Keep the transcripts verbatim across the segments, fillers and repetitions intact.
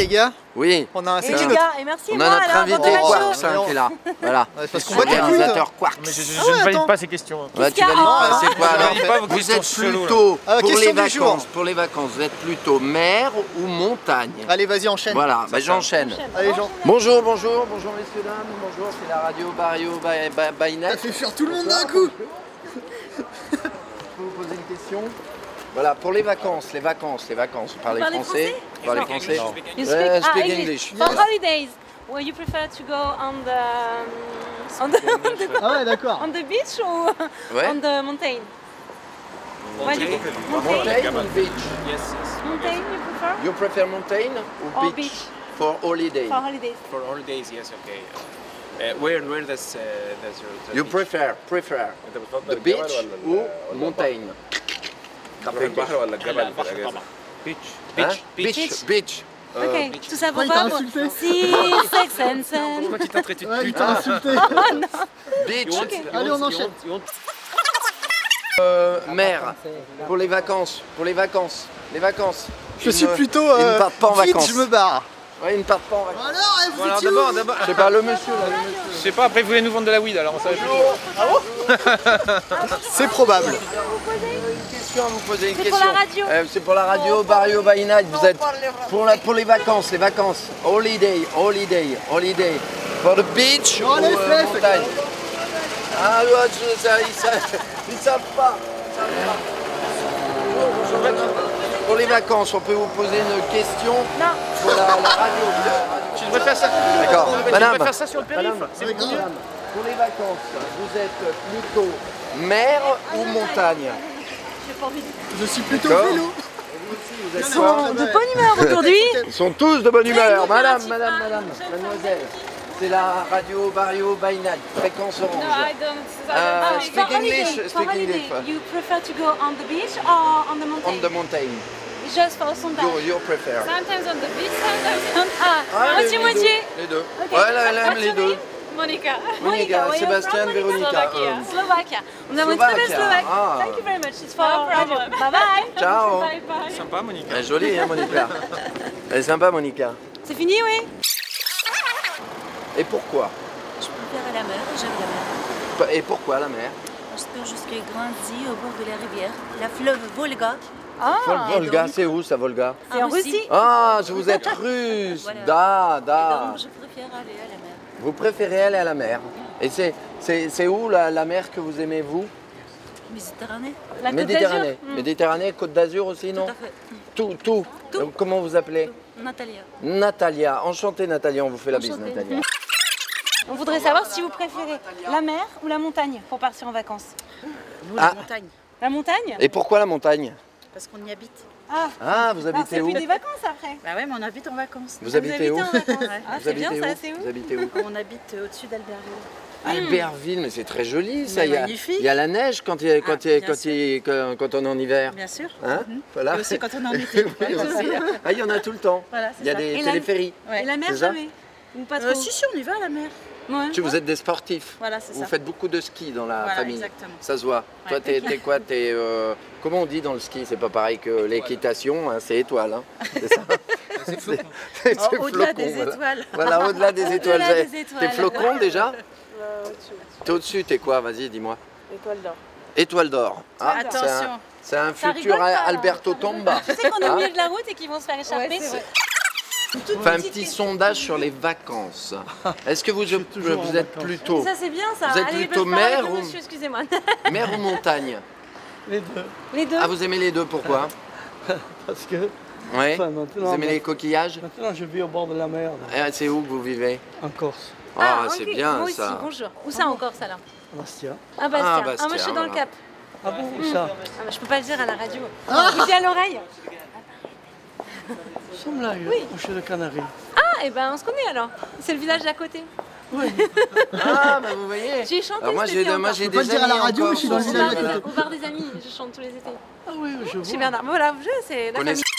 gars. Oui. On a un Et les gars, et merci On moi a notre alors, invité dans Quarks la show. hein, qui est là. Voilà. Parce qu'on Le voit des réalisateur Quarks. Mais je, je, je Ah ouais, ne valide attends. pas ces questions. Ouais, tu Qu'est-ce valides qu'il y a pas, c'est quoi Je alors valide pas vos Vous questions êtes cheloues, là. plutôt, Euh, pour les question du jour. vacances, pour les vacances, vous êtes plutôt mer ou montagne? Allez, vas-y, enchaîne. Voilà, bah, j'enchaîne. Allez, Jean. Bonjour, bonjour, bonjour messieurs, dames, bonjour, c'est la radio Barrio by, by, by Night. T'as fait fuir tout le monde d'un coup. Je peux vous poser une question? Voilà, pour les vacances, les vacances, les vacances, vous parlez Vous parlez français? Vous parlez français? You Ouais, speak, ah, speak English. English. For Voilà. holidays, well, you prefer to go on the um, on the on the, Ah ouais, d'accord. on the beach or Ouais. on the mountain? Why do you- Mountain or beach? Yes, yes. Mountain, you prefer? You prefer mountain or Or beach? beach. For holiday. For holidays. For all days, yes, okay. Uh, where, where does, uh, does your, the You beach? prefer, prefer the beach ou mountain? البحر ولا الجبل في الاجازه؟ Beach. Hein? Beach. Beach, beach. Euh, Ok, tout ça pour Ouais, il t'a pas insulté. Si, sex and sun. Moi qui t'ai traité de Ouais, il putain. t'a insulté. Beach. Allez, on enchaîne. Euh, mer. Pour les vacances. Pour les vacances. Les vacances. Je Ils suis ne- plutôt. Ils ne euh, partent pas en vite, vacances. je me barre. Ouais, ils ne partent pas en vacances. Alors, eh, vous Bon, alors étiez où d'abord, d'abord. Je sais pas, le monsieur là. Le monsieur. Je sais pas, après vous voulez nous vendre de la weed alors on savait plus. C'est probable. Une question à vous poser, une C'est question. pour la radio. Euh, c'est pour la radio Barrio by Night. Vous êtes pour, la, pour les vacances, les vacances. Holiday, holiday, holiday. For the beach Non, ou allez, euh, fais, montagne. Ah, ouais, je- ça, ils, savent, ils savent pas. Pour les vacances, on peut vous poser une question Non. pour la, la radio. Tu devrais faire ça. D'accord. Tu Madame, devrais faire ça sur le périph'. Madame, C'est beaucoup mieux. madame, pour les vacances, vous êtes plutôt mer ou montagne? J'ai pas envie de... Je suis plutôt D'accord. vélo. Vous êtes Ils quoi? sont de bonne humeur aujourd'hui. Ils sont tous de bonne humeur. Très Madame, coopératifs. madame, Ah, madame, je mademoiselle. C'est la radio Barrio by Night, fréquence orange. Uh, Uh, for speak holiday, English, for speak holiday, English. you prefer to go on the beach or on the mountain? On the mountain. Just for some time. You, you prefer. Sometimes on the beach, sometimes on... Ah, Ah, les- les moitié-moitié. deux, Les deux. Ok. Ouais, là, elle aime What's les your deux. name? Monica. Monica, where you Sébastien, from, Véronica. Slovakia. Euh, Slovakia. On a une très belle Slovakia. Slovaque. Ah. Thank you very much. It's for radio. Bye bye. Ciao. Bye bye. Sympa, Monica. Elle est jolie, hein, Monica. Elle est sympa, Monica. C'est fini, oui? Et pourquoi? Je préfère la mer, j'aime la mer. Et pourquoi la mer? Parce que je suis grandi au bord de la rivière, la fleuve Volga. Ah, Vol- Volga, donc- c'est où ça, Volga? c'est en Russie. Ah, je vous êtes russe. Voilà. Da, Et da. donc je préfère aller à la mer. Vous préférez aller à la mer. Et c'est c'est- c'est où la, la mer que vous aimez, vous? Méditerranée. La Côte Méditerranée. d'Azur. Mm. Méditerranée, Côte d'Azur aussi, non? Tout à fait. Tout, tout. Tout. Euh, Comment vous appelez? Natalia. Natalia. Enchantée, Natalia. On vous fait la bise, Enchantée. Natalia. On voudrait savoir si vous préférez la mer ou la montagne pour partir en vacances. Nous, Ah. la montagne. La montagne? Et pourquoi la montagne? Parce qu'on y habite. Ah, Ah, vous alors habitez c'est où? plus des vacances après. Bah ouais, mais on habite en vacances. Vous habitez où? en vacances. Ah, Vous c'est bien habitez ça, où c'est où? Vous habitez où? On habite euh, au-dessus d'Albertville. Albertville, mais c'est très joli ça. Mais Il y, a, magnifique. il y a la neige quand, il y a- quand, Ah, il y a- bien quand, sûr. il- quand- quand on est en hiver. Bien sûr. Hein Voilà. Et aussi quand on est en été. Oui, Ouais, aussi. aussi. Ah, il y en a tout le temps. Voilà, c'est Il y a ça. des Et la- téléphériques. Ouais. Et la mer C'est ça jamais? Ou pas trop? Euh, si, si, on y va à la mer. Ouais. Tu, vous êtes des sportifs. Voilà, c'est Vous ça. faites beaucoup de ski dans la Voilà, famille. exactement. Ça se voit. Toi, Ouais. t'es t'es quoi T'es euh, comment on dit dans le ski? C'est pas pareil que l'équitation. Hein, c'est étoile. Hein. C'est ça. C'est c'est- c'est Oh, au-delà flocon, des voilà. étoiles. Voilà, au-delà des étoiles. Au-delà des T'es- étoiles. T'es flocon déjà? T'es au-dessus, t'es quoi? Vas-y, dis-moi. Étoile d'or. Étoile d'or. Ah, c'est un- Attention. C'est un, Ça futur rigole pas, là. Alberto Tomba. Tu sais qu'on est au Hein milieu de la route et qu'ils vont se faire échapper. Fais un petit sondage sur les vacances. Est-ce que vous, vous êtes plutôt Ça c'est bien ça. Vous êtes Allez, plutôt je parle avec mer le ou- monsieur, excusez-moi. mer ou montagne? Les deux, Les deux. Ah, vous aimez les deux, pourquoi? parce que Ouais. enfin, Vous maintenant, aimez les coquillages? maintenant je vis au bord de la mer, là, Eh, c'est où que vous vivez? en Corse, Ah, ok. c'est bien Moi aussi, ça. bonjour. Où ça encore ça là? à Bastia. Ah Bastia. Ah, Ah, Bastia, moi je suis dans le voilà. Cap. Ah bon, où ça? Ah, bah, je peux pas le dire à la radio. Je vous dis à l'oreille. Nous sommes là, au Chez de Canaries. Ah, et ben on se connaît alors. C'est le village d'à côté. Oui. Ah, bah vous voyez. J'ai chanté Alors moi, cet j'ai été de- moi encore. j'ai peux pas des le dire à la amis radio, encore. je suis dans le Au village bar, à côté. au bar des amis, je chante tous les étés. Ah oui, je vois. Chez Bernard. Voilà, je c'est la Connaissez-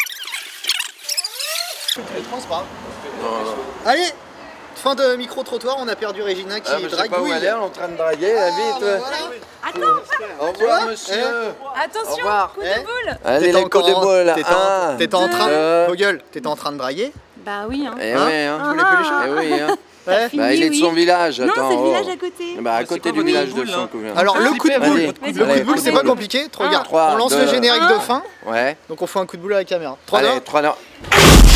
famille. Je pense pas. Non, non. Allez, fin de micro-trottoir, on a perdu Régina qui Ah, mais je sais pas où dragouille. elle est, elle est en train de draguer, la Ah, vite. bah voilà. Au revoir, vois monsieur. Au Attention, revoir. coup de Eh boule. Allez, T'étais les coups encore de en- boule. t'étais en- Un, T'étais en train deux. de... Vos gueules, t'étais en train de draguer. Bah oui, hein. Eh Hein ouais, hein. Tu voulais plus les choses Eh oui, hein. Ouais. Fini, Bah, il est de oui. son village, Non, attends. c'est le oh. village à côté. Bah, à côté du village de son cousin. Alors le coup de boule, Vas-y. le coup Allez. de boule c'est pas compliqué. Tu regardes, trois, on lance deux, le générique un. de fin. Ouais. Donc on fait un coup de boule à la caméra. trois, Allez, deux. trois, non.